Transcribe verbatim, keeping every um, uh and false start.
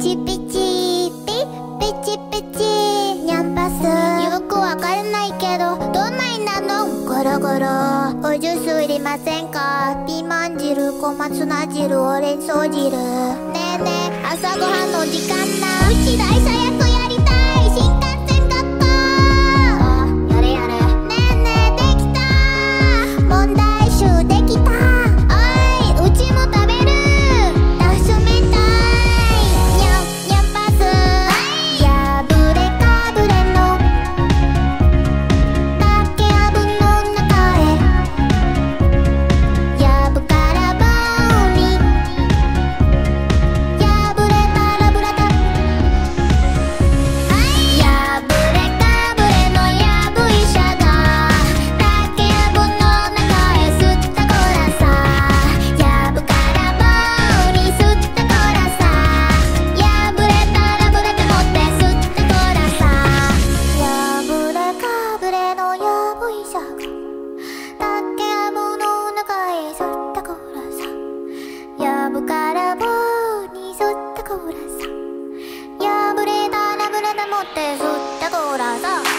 チピチピピチピチニャンパスよくわからないけどどんなになのゴロゴロおジュースいりませんかピーマン汁小松菜汁オレンソ汁ねえねえ朝ごはんの時間なうち大佐役やりたい新幹線学校あやれやれねえねえできた問題集できたおいうちも食べる休みたいニャンニャンパスやぶれかぶれの竹やぶの中へやぶから棒にやぶれたらぶれたやぶれかぶれのやぶ医者が竹やぶの中へ吸ったこらさやぶから棒に吸ったこらさやぶれたらぶれてもって吸ったこらさやぶれかぶれのやぶ医者が竹やぶの中へ吸ったこらさやぶから棒に吸ったこらさやぶれたらぶれてもって吸ったこらさ